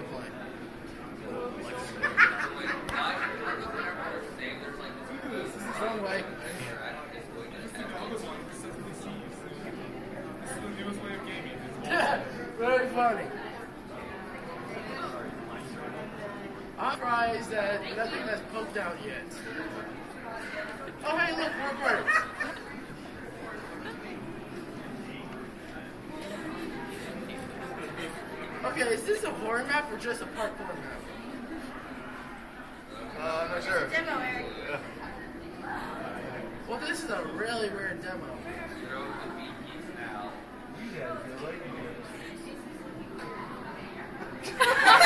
play. Wrong way. Very funny. I'm surprised that nothing has poked out yet. Oh, hey, look, more birds. Okay, is this a horror map or just a parkour map? I'm not sure. Demo, Eric. Yeah. Well, this is a really weird demo. You guys are like